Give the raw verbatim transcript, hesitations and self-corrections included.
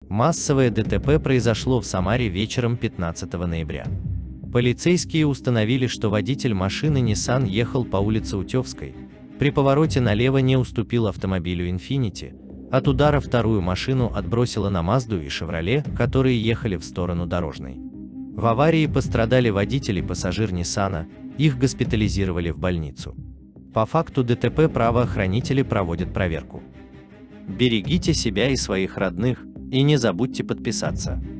Массовое ДТП произошло в Самаре вечером пятнадцатого ноября. Полицейские установили, что водитель машины Nissan ехал по улице Утевской, при повороте налево не уступил автомобилю Infiniti, от удара вторую машину отбросило на Мазду и Шевроле, которые ехали в сторону Дорожной. В аварии пострадали водитель и пассажир Ниссана, их госпитализировали в больницу. По факту ДТП правоохранители проводят проверку. Берегите себя и своих родных, и не забудьте подписаться.